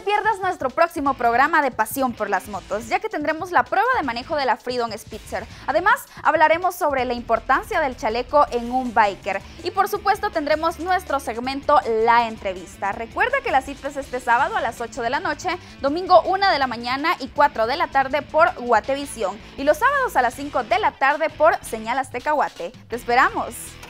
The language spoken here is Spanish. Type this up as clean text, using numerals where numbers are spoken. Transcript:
pierdas nuestro próximo programa de Pasión por las motos, ya que tendremos la prueba de manejo de la Freedom Spitzer. Además, hablaremos sobre la importancia del chaleco en un biker. Y por supuesto, tendremos nuestro segmento La Entrevista. Recuerda que la cita es este sábado a las 8 de la noche, domingo 1 de la mañana y 4 de la tarde por Guatevisión. Y los sábados a las 5 de la tarde por Señal Azteca Guate. ¡Te esperamos!